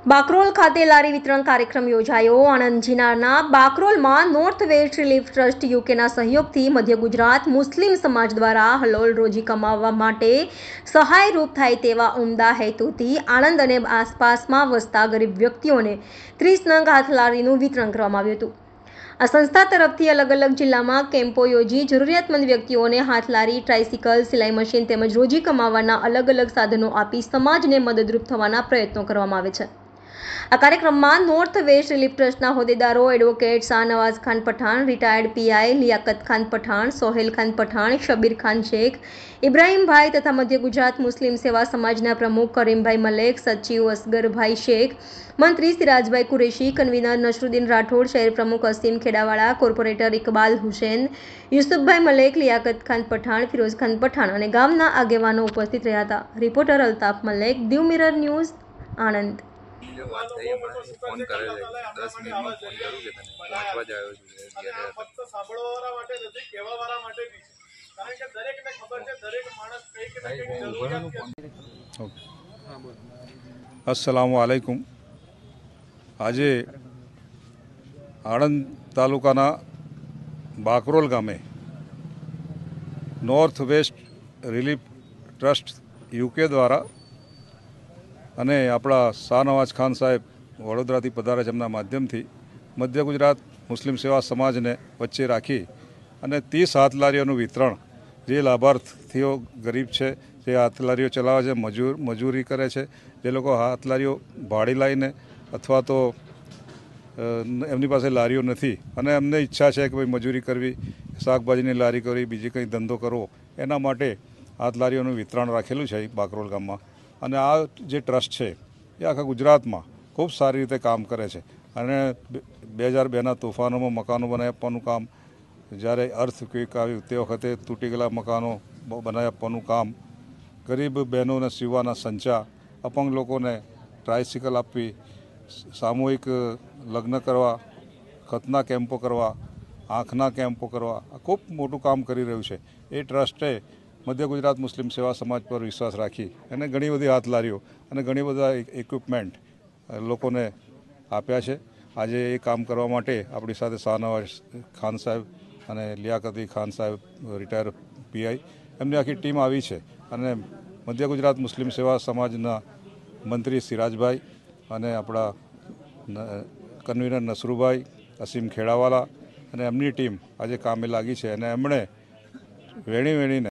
બાકરોલ ખાતે લારી વિતરણ કાર્યક્રમ યોજાયો। આણંદ જિલ્લાના બાકરોલમાં નોર્થ વેસ્ટ રિલીફ ટ્રસ્ટ યુકેના સહયોગથી મધ્ય ગુજરાત મુસ્લિમ સમાજ દ્વારા હલોલ રોજી કમાવવા માટે સહાયરૂપ થાય તેવા ઉમદા હેતુથી આણંદ અને આસપાસમાં વસતા ગરીબ વ્યક્તિઓને 30 નંગ હાથલારીનું વિતરણ કરવામાં આવ્યું હતું। આ સંસ્થા તરફથી અલગ અલગ જિલ્લામાં કેમ્પો યોજી જરૂરિયાતમંદ વ્યક્તિઓને હાથલારી, ટ્રાઇસિકલ, સિલાઈ મશીન તેમજ રોજી કમાવવાના અલગ અલગ સાધનો આપી સમાજને મદદરૂપ થવાના પ્રયત્નો કરવામાં આવે છે। આ કાર્યક્રમમાં નોર્થ વેસ્ટ રિલીફ ટ્રસ્ટના હોદ્દેદારો advocate Shahnawaz Khan Pathan, retired PI Liyakat Khan Pathan, Sohel Khan Pathan, Shabbir Khan Shaikh, Ibrahimbhai તથા મધ્ય ગુજરાત મુસ્લિમ સેવા સમાજના પ્રમુખ કરીમભાઈ મલેક, સચિવ અસગરભાઈ શેખ, મંત્રી સિરાજભાઈ કુરેશી, કન્વીનર નસરુદ્દીન રાઠોડ, શહેર પ્રમુખ અસીમ ખેડાવાળા, કોર્પોરેટર ઇકબાલ હુસેન, યુસુફભાઈ મલેક, લિયાકત ખાન પઠાણ, ફિરોઝ ખાન પઠાણ અને ગામના આગેવાનો ઉપસ્થિત રહ્યા હતા। Reporter Altaf Malek, Diu mirror news, Anand. जो बात થઈ હમણાં ફોન કરે છે 10 મિનિટમાં ફોન કરું કે તને પહોંચવા જ આવ્યો છું ત્યારે ફક્ત સાંભળવાવાળા માટે નથી કહેવાવાળા માટે બી છે કારણ કે દરેકને ખબર છે દરેક માણસ કઈ કે કઈ જરૂરિયાત છે। અસ્સલામુ અલૈકુમ। આજે આણંદ તાલુકાના બાકરોલ ગામે north west relief trust UK દ્વારા અને આપણા શાહનવાઝ ખાન સાહેબ વડોદરાથી પધારે છે, એમના માધ્યમથી મધ્ય ગુજરાત મુસ્લિમ સેવા સમાજને વચ્ચે રાખી અને 30 હાથલારીઓનું વિતરણ, જે લાભાર્થીઓ ગરીબ છે, જે હાથલારીઓ ચલાવે છે, મજૂરી કરે છે, જે લોકો હાથલારીઓ ભાડે લાવીને અથવા તો એમની પાસે લારીઓ નથી અને એમને ઈચ્છા છે કે ભાઈ મજૂરી કરવી, શાકભાજીની લારી કરવી, બીજી કંઈ ધંધો કરવો, એના માટે હાથલારીઓનું વિતરણ રાખેલું છે બાકરોલ ગામમાં। અને આ જે ટ્રસ્ટ છે એ આખા ગુજરાતમાં ખૂબ સારી રીતે કામ કરે છે અને 2002ના તોફાનોમાં મકાનો બનાવી આપવાનું કામ, જ્યારે અર્થક્વેક આવ્યું તે વખતે તૂટી ગયેલા મકાનો બનાવી આપવાનું કામ, ગરીબ બહેનોને સીવવાના સંચા, અપંગ લોકોને ટ્રાઇસિકલ આપવી, સામૂહિક લગ્ન કરવા, ખતના કેમ્પો કરવા, આંખના કેમ્પો કરવા, આ ખૂબ મોટું કામ કરી રહ્યું છે। એ ટ્રસ્ટે મધ્ય ગુજરાત મુસ્લિમ સેવા સમાજ પર વિશ્વાસ રાખી અને ઘણી બધી હાથલારીઓ અને ઘણી બધા ઇક્વિપમેન્ટ લોકોને આપ્યા છે। આજે એ કામ કરવા માટે આપણી સાથે શાહનવાઝ ખાન સાહેબ અને લિયાકતી ખાન સાહેબ, રિટાયર પીઆઈ, એમની આખી ટીમ આવી છે અને મધ્ય ગુજરાત મુસ્લિમ સેવા સમાજના મંત્રી સિરાજભાઈ અને આપણા કન્વીનર નસરુભાઈ, અસીમ ખેડાવાલા અને એમની ટીમ આજે કામે લાગી છે અને એમણે વેણીને